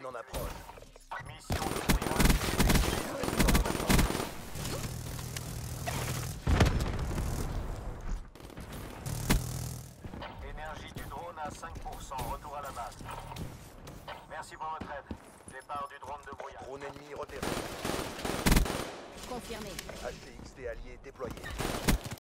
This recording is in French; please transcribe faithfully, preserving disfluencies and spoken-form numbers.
en approche. Mission de brouillage. Énergie du drone à cinq pour cent. Retour à la base. Merci pour votre aide. Départ du drone de brouillage. Drone ennemi repéré. Confirmé. H C X T allié déployé.